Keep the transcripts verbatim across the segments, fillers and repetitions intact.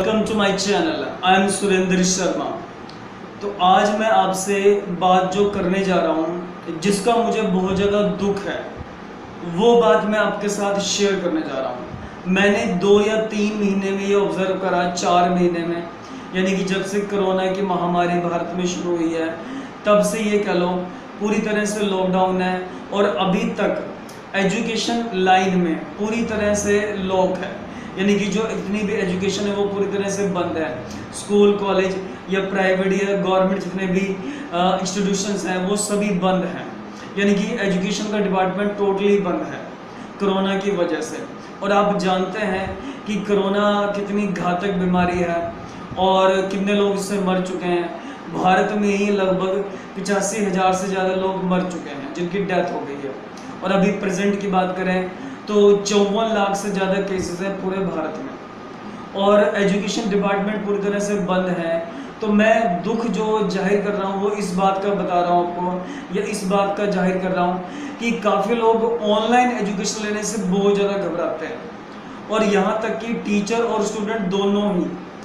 Welcome to my channel. I am Surendra Sharma. तो आज मैं आपसे बात जो करने जा रहा हूँ, जिसका मुझे बहुत ज़्यादा दुख है, वो बात मैं आपके साथ शेयर करने जा रहा हूँ। मैंने दो या तीन महीने में ये ऑब्ज़र्व करा, चार महीने में, यानी कि जब से कोरोना की महामारी भारत में शुरू हुई है तब से ये कह लो पूरी तरह से लॉकडाउन है और अभी तक एजुकेशन लाइन में पूरी तरह से लॉक है। यानी कि जो इतनी भी एजुकेशन है वो पूरी तरह से बंद है। स्कूल, कॉलेज या प्राइवेट या गवर्नमेंट जितने भी इंस्टीट्यूशंस हैं वो सभी बंद हैं। यानी कि एजुकेशन का डिपार्टमेंट टोटली बंद है कोरोना की वजह से। और आप जानते हैं कि कोरोना कितनी घातक बीमारी है और कितने लोग इससे मर चुके हैं। भारत में ही लगभग पिचासी हज़ार से ज़्यादा लोग मर चुके हैं जिनकी डेथ हो गई है। और अभी प्रेजेंट की बात करें तो चौवन लाख से ज़्यादा केसेस हैं पूरे भारत में और एजुकेशन डिपार्टमेंट पूरी तरह से बंद है। तो मैं दुख जो जाहिर कर रहा हूँ वो इस बात का बता रहा हूँ आपको, या इस बात का जाहिर कर रहा हूँ कि काफ़ी लोग ऑनलाइन एजुकेशन लेने से बहुत ज़्यादा घबराते हैं। और यहाँ तक कि टीचर और स्टूडेंट दोनों ही,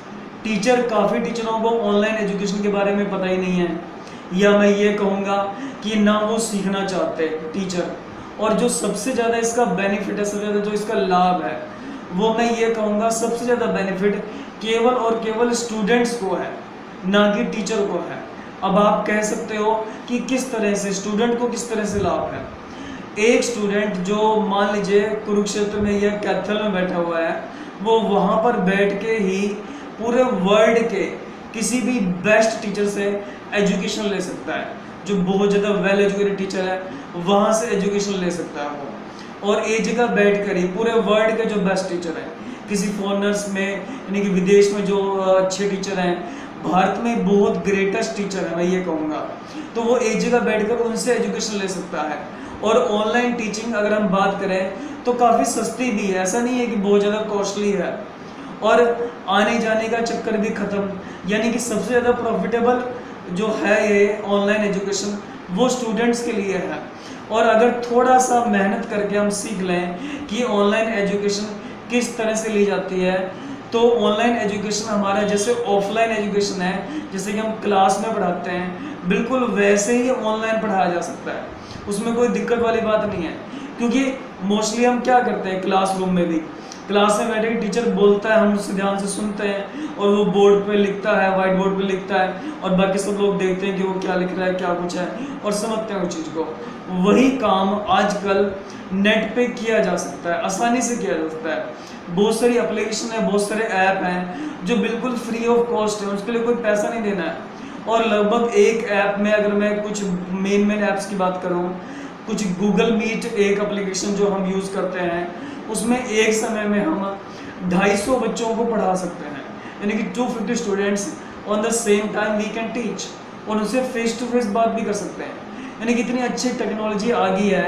टीचर काफ़ी टीचरों को ऑनलाइन एजुकेशन के बारे में पता ही नहीं है, या मैं ये कहूँगा कि ना वो सीखना चाहते टीचर। और जो सबसे ज़्यादा इसका बेनिफिट है, सबसे ज़्यादा जो इसका लाभ है, वो मैं ये कहूँगा सबसे ज़्यादा बेनिफिट केवल और केवल स्टूडेंट्स को है, ना कि टीचर को है। अब आप कह सकते हो कि किस तरह से स्टूडेंट को किस तरह से लाभ है। एक स्टूडेंट जो मान लीजिए कुरुक्षेत्र में या कैथल में बैठा हुआ है, वो वहाँ पर बैठ के ही पूरे वर्ल्ड के किसी भी बेस्ट टीचर से एजुकेशन ले सकता है। जो बहुत ज़्यादा वेल एजुकेटेड टीचर है वहाँ से एजुकेशन ले सकता है वो। और एक जगह बैठ कर ही पूरे वर्ल्ड के जो बेस्ट टीचर हैं, किसी फॉरेनर्स में यानी कि विदेश में जो अच्छे टीचर हैं, भारत में बहुत ग्रेटेस्ट टीचर है मैं ये कहूँगा, तो वो एक जगह बैठकर उनसे एजुकेशन ले सकता है। और ऑनलाइन टीचिंग अगर हम बात करें तो काफ़ी सस्ती भी है, ऐसा नहीं है कि बहुत ज़्यादा कॉस्टली है। और आने जाने का चक्कर भी ख़त्म, यानी कि सबसे ज़्यादा प्रॉफिटेबल जो है ये ऑनलाइन एजुकेशन वो स्टूडेंट्स के लिए है। और अगर थोड़ा सा मेहनत करके हम सीख लें कि ऑनलाइन एजुकेशन किस तरह से ली जाती है, तो ऑनलाइन एजुकेशन हमारा जैसे ऑफलाइन एजुकेशन है, जैसे कि हम क्लास में पढ़ाते हैं, बिल्कुल वैसे ही ऑनलाइन पढ़ाया जा सकता है। उसमें कोई दिक्कत वाली बात नहीं है, क्योंकि मोस्टली हम क्या करते हैं क्लासरूम में भी, क्लास में बैठे टीचर बोलता है, हम उससे ध्यान से सुनते हैं और वो बोर्ड पे लिखता है, वाइट बोर्ड पे लिखता है, और बाकी सब लोग देखते हैं कि वो क्या लिख रहा है, क्या कुछ है, और समझते हैं उस चीज़ को। वही काम आजकल नेट पे किया जा सकता है, आसानी से किया जा सकता है। बहुत सारी एप्लीकेशन है, बहुत सारे ऐप हैं जो बिल्कुल फ्री ऑफ कॉस्ट है, उसके लिए कोई पैसा नहीं देना है। और लगभग एक ऐप में अगर मैं कुछ मेन मेन ऐप्स की बात करूँ, कुछ गूगल मीट एक एप्लीकेशन जो हम यूज़ करते हैं, उसमें एक समय में हम ढाई सौ बच्चों को पढ़ा सकते हैं, यानी कि दो सौ पचास students on the same time we can teach, और उनसे फेस टू फेस बात भी कर सकते हैं। यानी कि इतनी अच्छी टेक्नोलॉजी आ गई है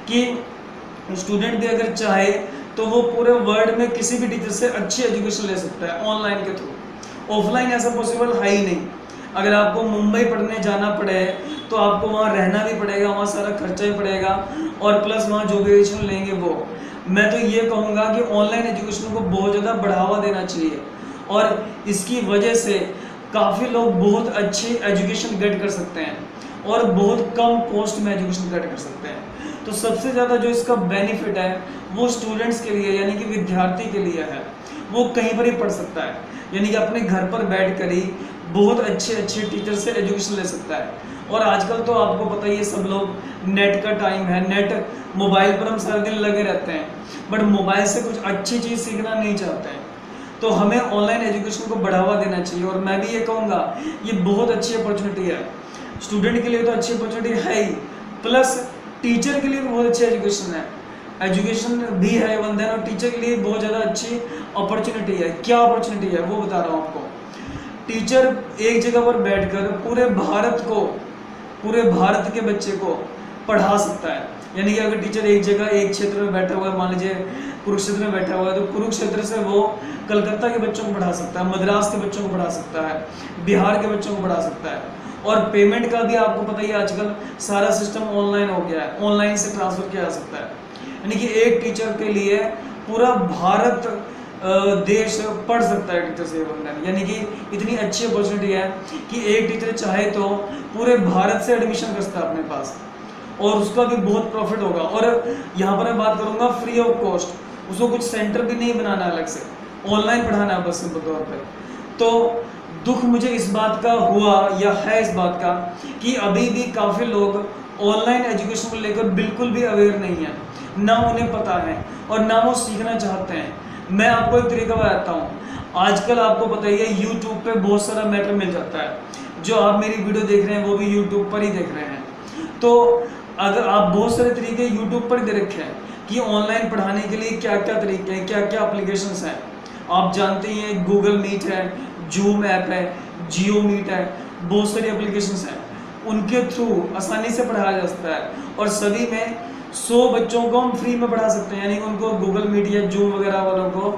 कि स्टूडेंट भी अगर चाहे तो वो पूरे वर्ल्ड में किसी भी टीचर से अच्छी एजुकेशन ले सकता है ऑनलाइन के थ्रू। ऑफलाइन ऐसा पॉसिबल है ही नहीं। अगर आपको मुंबई पढ़ने जाना पड़े तो आपको वहाँ रहना भी पड़ेगा, वहाँ सारा खर्चा भी पड़ेगा, और प्लस वहाँ जो भी एजुकेशन लेंगे वो। मैं तो ये कहूँगा कि ऑनलाइन एजुकेशन को बहुत ज़्यादा बढ़ावा देना चाहिए, और इसकी वजह से काफ़ी लोग बहुत अच्छी एजुकेशन गेट कर सकते हैं और बहुत कम कॉस्ट में एजुकेशन गेट कर सकते हैं। तो सबसे ज़्यादा जो इसका बेनिफिट है वो स्टूडेंट्स के लिए, यानी कि विद्यार्थी के लिए है। वो कहीं पर ही पढ़ सकता है, यानी कि अपने घर पर बैठ कर ही बहुत अच्छे अच्छे टीचर से एजुकेशन ले सकता है। और आजकल तो आपको पता ही है, सब लोग नेट का टाइम है, नेट मोबाइल पर हम सारा दिन लगे रहते हैं, बट मोबाइल से कुछ अच्छी चीज़ सीखना नहीं चाहते हैं। तो हमें ऑनलाइन एजुकेशन को बढ़ावा देना चाहिए। और मैं भी ये कहूँगा ये बहुत अच्छी अपॉर्चुनिटी है, स्टूडेंट के लिए तो अच्छी अपॉर्चुनिटी है ही, प्लस टीचर के लिए भी बहुत अच्छी एजुकेशन है, एजुकेशन भी है वन देन, और टीचर के लिए बहुत ज़्यादा अच्छी अपॉर्चुनिटी है। क्या अपॉर्चुनिटी है वो बता रहा हूँ आपको। टीचर एक जगह पर बैठकर पूरे भारत को, पूरे भारत के बच्चे को पढ़ा सकता है। यानी कि अगर टीचर एक जगह एक क्षेत्र में बैठा हुआ है, मान लीजिए कुरुक्षेत्र में बैठा हुआ है, तो कुरुक्षेत्र से वो कलकत्ता के बच्चों को पढ़ा सकता है, मद्रास के बच्चों को पढ़ा सकता है, बिहार के बच्चों को पढ़ा सकता है। और पेमेंट का भी आपको पता ही है, आजकल सारा सिस्टम ऑनलाइन हो गया है, ऑनलाइन से ट्रांसफ़र किया जा सकता है। यानी कि एक टीचर के लिए पूरा भारत देश पढ़ सकता है टीचर से ऑनलाइन। यानी कि इतनी अच्छी अपॉर्चुनिटी है कि एक टीचर चाहे तो पूरे भारत से एडमिशन कर सकता है अपने पास, और उसका भी बहुत प्रॉफिट होगा। और यहाँ पर मैं बात करूँगा फ्री ऑफ कॉस्ट, उसको कुछ सेंटर भी नहीं बनाना अलग से, ऑनलाइन पढ़ाना है बस सिंपल तौर पे। तो दुख मुझे इस बात का हुआ या है इस बात का कि अभी भी काफ़ी लोग ऑनलाइन एजुकेशन को लेकर बिल्कुल भी अवेयर नहीं है, ना उन्हें पता है और ना वो सीखना चाहते हैं। मैं आपको एक तरीका बताता हूँ। आजकल आपको पता ही है यूट्यूब पे बहुत सारा मैटर मिल जाता है, जो आप मेरी वीडियो देख रहे हैं वो भी यूट्यूब पर ही देख रहे हैं। तो अगर आप बहुत सारे तरीके यूट्यूब पर दे रखे हैं कि ऑनलाइन पढ़ाने के लिए क्या क्या तरीके हैं, क्या क्या एप्लीकेशंस हैं। आप जानते ही हैं गूगल मीट है, जूम ऐप है, जियो मीट है, बहुत सारी एप्लीकेशंस हैं। उनके थ्रू आसानी से पढ़ाया जा सकता है और सभी में सौ बच्चों को हम फ्री में पढ़ा सकते हैं। यानी कि उनको गूगल मीट या जूम वगैरह वालों को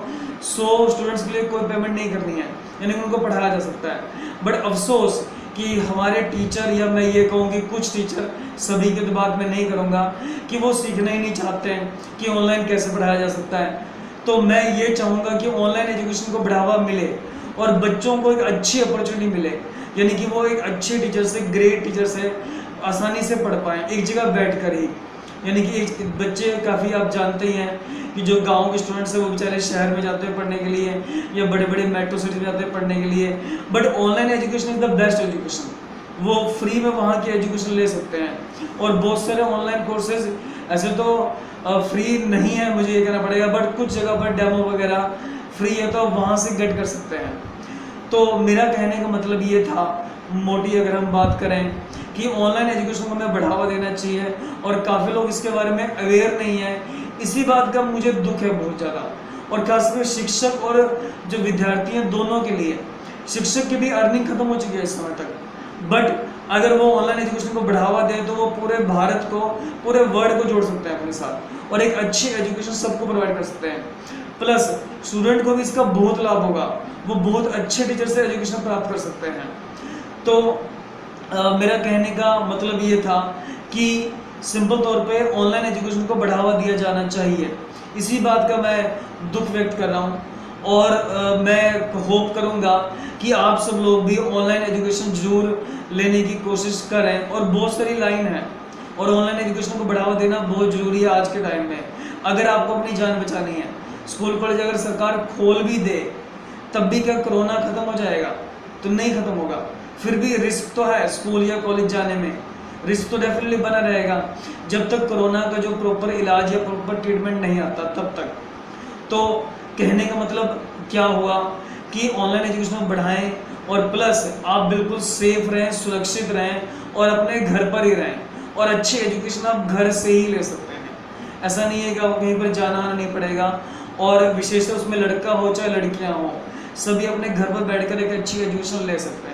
सौ स्टूडेंट्स के लिए कोई पेमेंट नहीं करनी है, यानी कि उनको पढ़ाया जा सकता है। बट अफसोस कि हमारे टीचर, या मैं ये कहूँ कि कुछ टीचर, सभी की तो बात मैं नहीं करूँगा, कि वो सीखना ही नहीं चाहते हैं कि ऑनलाइन कैसे पढ़ाया जा सकता है। तो मैं ये चाहूँगा कि ऑनलाइन एजुकेशन को बढ़ावा मिले और बच्चों को एक अच्छी अपॉर्चुनिटी मिले, यानी कि वो एक अच्छे टीचर से, ग्रेट टीचर से आसानी से पढ़ पाएँ एक जगह बैठ कर ही। यानी कि एक बच्चे काफ़ी आप जानते ही हैं कि जो गांव के स्टूडेंट्स हैं वो बेचारे शहर में जाते हैं पढ़ने के लिए या बड़े बड़े मेट्रो सिटी में जाते हैं पढ़ने के लिए। But online education is the best education, वो फ्री में वहाँ की एजुकेशन ले सकते हैं। और बहुत सारे ऑनलाइन कोर्सेज ऐसे तो फ्री नहीं है, मुझे ये कहना पड़ेगा, बट कुछ जगह पर डेमो वगैरह फ्री है तो आप वहाँ से गेट कर सकते हैं। तो मेरा कहने का मतलब ये था, मोटी अगर हम बात करें, कि ऑनलाइन एजुकेशन को हमें बढ़ावा देना चाहिए और काफ़ी लोग इसके बारे में अवेयर नहीं है। इसी बात का मुझे दुख है बहुत ज़्यादा, और खासकर शिक्षक और जो विद्यार्थी हैं दोनों के लिए। शिक्षक की भी अर्निंग खत्म हो चुकी है इस समय तक, बट अगर वो ऑनलाइन एजुकेशन को बढ़ावा दें तो वो पूरे भारत को, पूरे वर्ल्ड को जोड़ सकते हैं अपने साथ और एक अच्छी एजुकेशन सबको प्रोवाइड कर सकते हैं। प्लस स्टूडेंट को भी इसका बहुत लाभ होगा, वो बहुत अच्छे टीचर से एजुकेशन प्राप्त कर सकते हैं। तो आ, मेरा कहने का मतलब ये था कि सिंपल तौर पे ऑनलाइन एजुकेशन को बढ़ावा दिया जाना चाहिए। इसी बात का मैं दुख व्यक्त कर रहा हूँ और आ, मैं होप करूँगा कि आप सब लोग भी ऑनलाइन एजुकेशन जरूर लेने की कोशिश करें। और बहुत सारी लाइन है और ऑनलाइन एजुकेशन को बढ़ावा देना बहुत ज़रूरी है आज के टाइम में। अगर आपको अपनी जान बचानी है, स्कूल कॉलेज अगर सरकार खोल भी दे तब भी क्या कोरोना ख़त्म हो जाएगा? तो नहीं ख़त्म होगा। फिर भी रिस्क तो है स्कूल या कॉलेज जाने में, रिस्क तो डेफिनेटली बना रहेगा जब तक कोरोना का जो प्रॉपर इलाज या प्रॉपर ट्रीटमेंट नहीं आता तब तक। तो कहने का मतलब क्या हुआ कि ऑनलाइन एजुकेशन को बढ़ाएं और प्लस आप बिल्कुल सेफ रहें, सुरक्षित रहें और अपने घर पर ही रहें और अच्छी एजुकेशन आप घर से ही ले सकते हैं। ऐसा नहीं है कि आपको कहीं पर जाना आना नहीं पड़ेगा। और विशेषतः उसमें लड़का हो चाहे लड़कियां हो, सभी अपने घर पर बैठकर एक अच्छी एजुकेशन ले सकते हैं।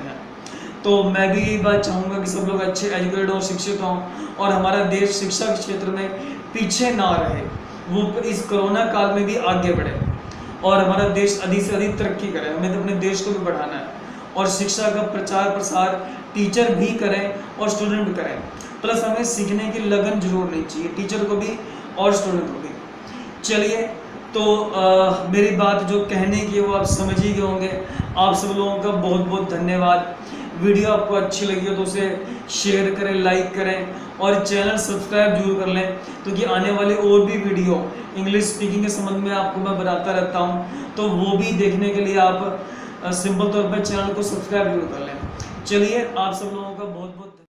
तो मैं भी यही बात चाहूँगा कि सब लोग अच्छे एजुकेटेड हों, शिक्षित हों और हमारा देश शिक्षा के क्षेत्र में पीछे ना रहे, वो इस कोरोना काल में भी आगे बढ़े और हमारा देश अधिक से अधिक तरक्की करे। हमें तो अपने देश को भी बढ़ाना है और शिक्षा का प्रचार प्रसार टीचर भी करें और स्टूडेंट भी करें। प्लस हमें सीखने की लगन जरूर नहीं चाहिए, टीचर को भी और स्टूडेंट को भी। चलिए, तो आ, मेरी बात जो कहने की वो आप समझ ही गए होंगे। आप सब लोगों का बहुत बहुत धन्यवाद। वीडियो आपको अच्छी लगी हो तो उसे शेयर करें, लाइक करें और चैनल सब्सक्राइब जरूर कर लें, क्योंकि तो आने वाले और भी वीडियो इंग्लिश स्पीकिंग के संबंध में आपको मैं बताता रहता हूं, तो वो भी देखने के लिए आप सिंपल तौर पर चैनल को सब्सक्राइब जरूर कर लें। चलिए, आप सब लोगों का बहुत बहुत